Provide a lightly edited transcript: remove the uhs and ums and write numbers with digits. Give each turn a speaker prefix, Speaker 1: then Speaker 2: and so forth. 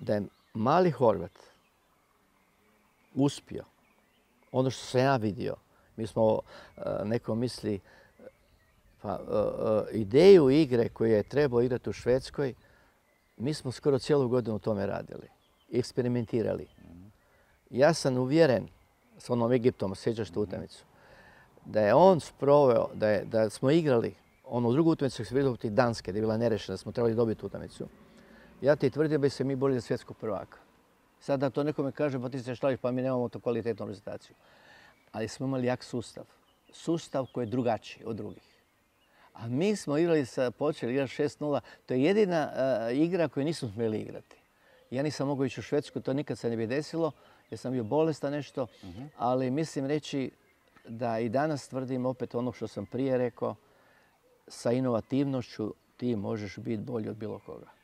Speaker 1: da je mali Horvat uspio, ono što sam ja vidio, mi smo, neko misli, ideju igre koju je trebao igrati u Švedskoj, mi smo skoro cijelu godinu u tome radili, eksperimentirali. Ja sam uvjeren, s onom Egiptom, sjećaš tu utakmicu, da je on sproveo, da smo igrali onu drugu utakmicu koju smo vidjeli protiv Danske, da je bila nerešena, da smo trebali dobiti utakmicu. Ja ti tvrdim da bi se mi borili za svjetskog prvaka. Sad da to nekome kaže, pa ti se šališ, pa mi nemamo to kvalitetnu reprezentaciju. Ali smo imali jak sustav. Sustav koji je drugačiji od drugih. A mi smo počeli igrati 6-0. To je jedina igra koju nismo smjeli igrati. Ja nisam mogao ići u Švedsku, to nikad se ne bi desilo, jer sam bio bolestan nešto. Ali mislim reći da i danas tvrdim opet ono što sam prije rekao, sa inovativnošću ti možeš biti bolji od bilo koga.